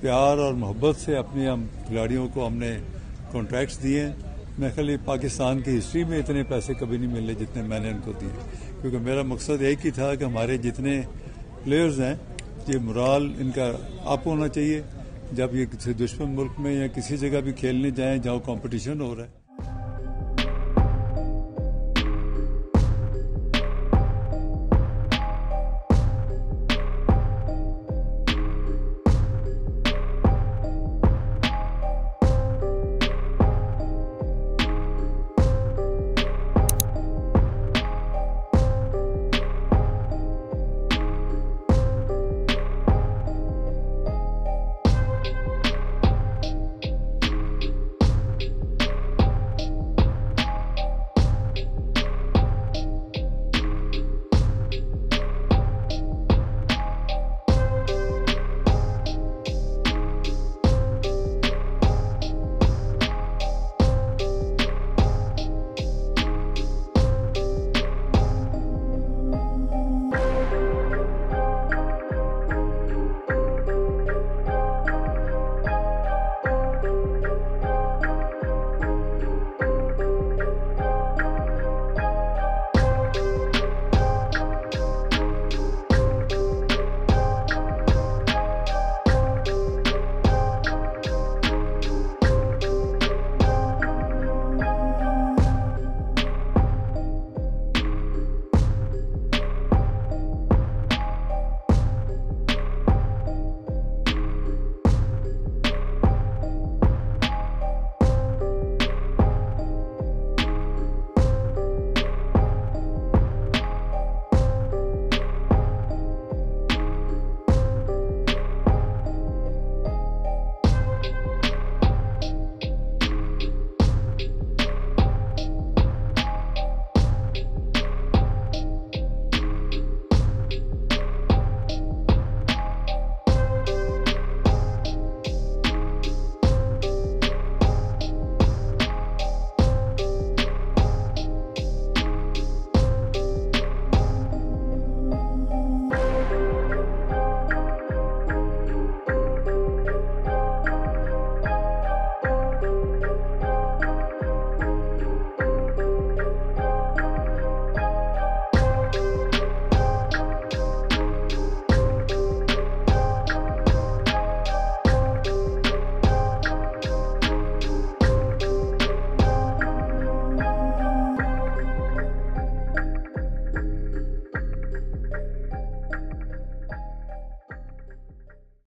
प्यार और मोहब्बत से अपने हम खिलाड़ियों को हमने कॉन्ट्रैक्ट्स दिए हैं। मैं खाली पाकिस्तान की हिस्ट्री में इतने पैसे कभी नहीं मिले जितने मैंने उनको दिए, क्योंकि मेरा मकसद एक ही था कि हमारे जितने प्लेयर्स हैं ये मोराल इनका अप होना चाहिए जब ये किसी दुश्मन मुल्क में या किसी जगह भी खेलने जाएं जहां कंपटीशन हो रहा है।